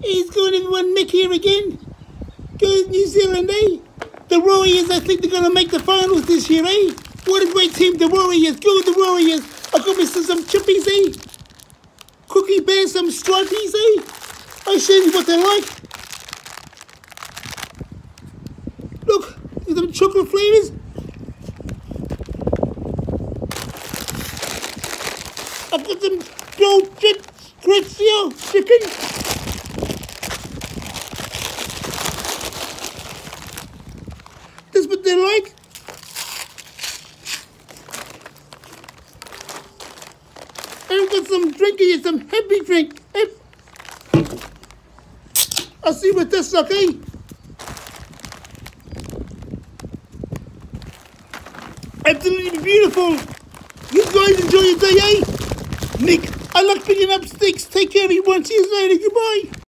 He's going everyone, Mick here again. Goes New Zealand, eh? The Warriors, I think they're going to make the finals this year, eh? What a great team, the Warriors. Go the Warriors. I got me some chippies, eh? Cookie Bear, some stripies, eh? I'll show you what they're like. Look, there's some chocolate flavours. I've got some grilled chicken. That's what they like. I've got some drink here, some heavy drink. I'll see what that's like, eh? Absolutely beautiful. You guys enjoy your day, eh? Nick, I like picking up sticks. Take care, everyone. See you later. Goodbye.